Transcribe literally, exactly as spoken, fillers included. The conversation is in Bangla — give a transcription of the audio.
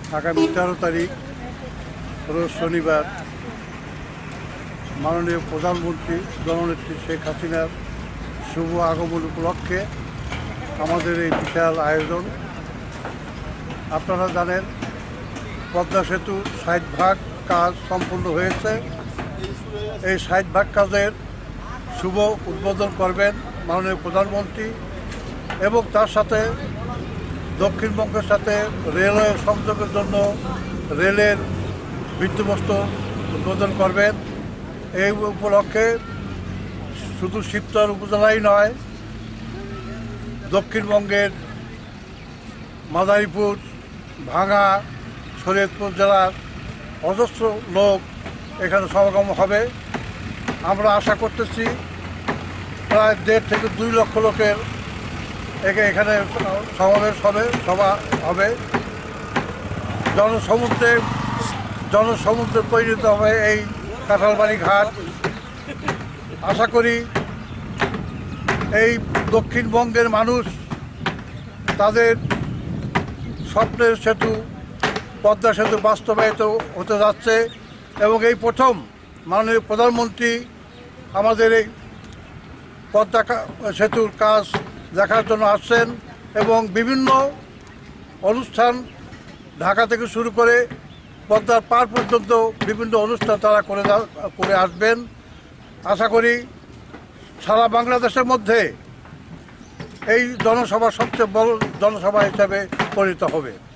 আগামী তেরো তারিখ রোজ শনিবার মাননীয় প্রধানমন্ত্রী জননেত্রী শেখ হাসিনার শুভ আগমন উপলক্ষে আমাদের এই বিশাল আয়োজন। আপনারা জানেন, পদ্মা সেতু ষাট ভাগ কাজ সম্পূর্ণ হয়েছে। এই ষাট ভাগ কাজের শুভ উদ্বোধন করবেন মাননীয় প্রধানমন্ত্রী এবং তার সাথে দক্ষিণবঙ্গের সাথে রেলওয়ে সংযোগের জন্য রেলের ভিত্তিপ্রস্তর উদ্বোধন করবেন। এই উপলক্ষে শুধু শিবচর উপজেলাই নয়, দক্ষিণবঙ্গের মাদারীপুর, ভাঙা, শরীয়তপুর জেলার অজস্র লোক এখানে সমাগম হবে। আমরা আশা করতেছি প্রায় দেড় থেকে দুই লক্ষ লোকের এখানে সমাবেশ হবে, সভা হবে। জনসমুদ্রে জনসমুদ্রে পরিণত হবে এই কাঁঠালবাড়ি ঘাট। আশা করি এই দক্ষিণবঙ্গের মানুষ তাদের স্বপ্নের সেতু পদ্মা সেতু বাস্তবায়িত হতে যাচ্ছে এবং এই প্রথম মাননীয় প্রধানমন্ত্রী আমাদের এই পদ্মা সেতুর কাজ দেখার জন্য আসছেন এবং বিভিন্ন অনুষ্ঠান ঢাকা থেকে শুরু করে পদ্মার পার পর্যন্ত বিভিন্ন অনুষ্ঠান তারা করে করে আসবেন। আশা করি সারা বাংলাদেশের মধ্যে এই জনসভা সবচেয়ে বড় জনসভা হিসাবে পরিণত হবে।